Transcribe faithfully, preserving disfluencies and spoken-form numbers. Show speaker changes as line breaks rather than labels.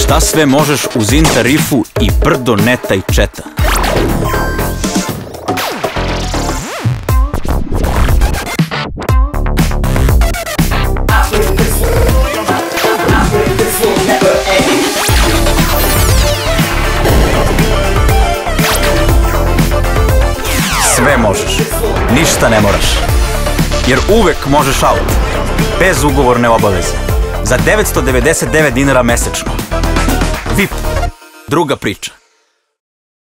Šta sve možeš uz in tarifu i brdo neta i četa? Sve možeš, ništa ne moraš. Jer uvek možeš aut, bez ugovorne obaveze, za devetsto devedeset devet dinara mesečno. V I P, druga priča.